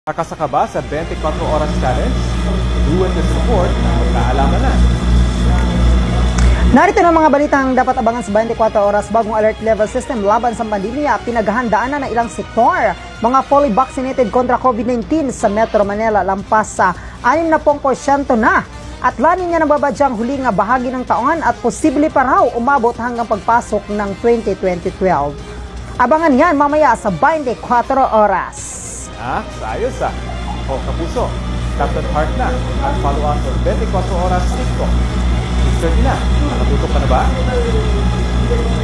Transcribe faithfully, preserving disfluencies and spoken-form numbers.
Nakasa ka ba sa twenty-four Oras Challenge? Do it to support ang magkaalaman na. Narito ng mga balitang dapat abangan sa twenty-four Oras. Bagong alert level system laban sa pandemya. Pinaghahandaan na ng ilang sektor. Mga fully vaccinated kontra COVID nineteen sa Metro Manila lampas sa sixty na porsyento na. At lanin niya nababadyang huli nga bahagi ng taon at posible pa raw umabot hanggang pagpasok ng twenty twelve. Abangan yan mamaya sa twenty-four Oras. Ah, sa ayos ah. O kapuso, Captain Heart na at follow us sa twenty-four Oras TikTok. six thirty na. Nakatutok ka na ba?